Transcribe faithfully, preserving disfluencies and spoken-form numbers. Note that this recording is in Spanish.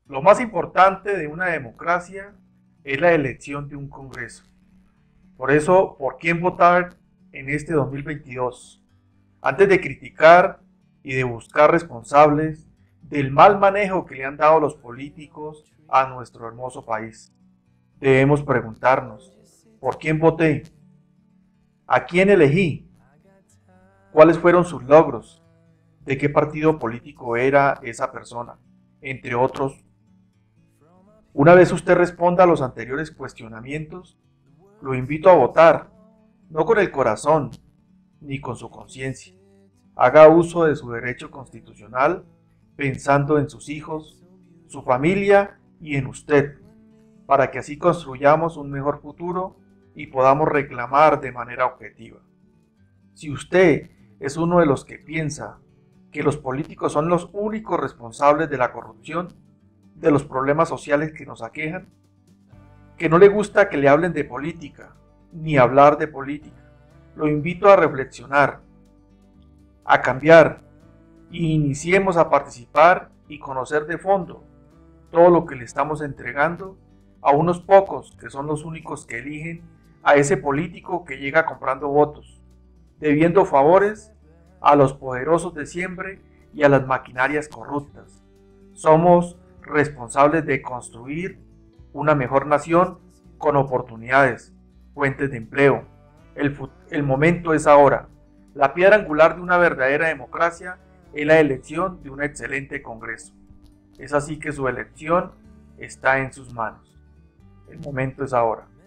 Lo más importante de una democracia es la elección de un Congreso. Por eso, ¿por quién votar en este dos mil veintidós? Antes de criticar y de buscar responsables del mal manejo que le han dado los políticos a nuestro hermoso país, debemos preguntarnos, ¿por quién voté? ¿A quién elegí? ¿Cuáles fueron sus logros? ¿De qué partido político era esa persona? Entre otros. Una vez usted responda a los anteriores cuestionamientos, lo invito a votar, no con el corazón, ni con su conciencia. Haga uso de su derecho constitucional, pensando en sus hijos, su familia y en usted, para que así construyamos un mejor futuro y podamos reclamar de manera objetiva. Si usted es uno de los que piensa que los políticos son los únicos responsables de la corrupción, de los problemas sociales que nos aquejan, que no le gusta que le hablen de política, ni hablar de política, lo invito a reflexionar, a cambiar, y iniciemos a participar y conocer de fondo todo lo que le estamos entregando a unos pocos que son los únicos que eligen a ese político que llega comprando votos, debiendo favores a los poderosos de siempre y a las maquinarias corruptas. Somos responsables de construir una mejor nación con oportunidades, fuentes de empleo. El, el momento es ahora. La piedra angular de una verdadera democracia es la elección de un excelente Congreso. Es así que su elección está en sus manos. El momento es ahora.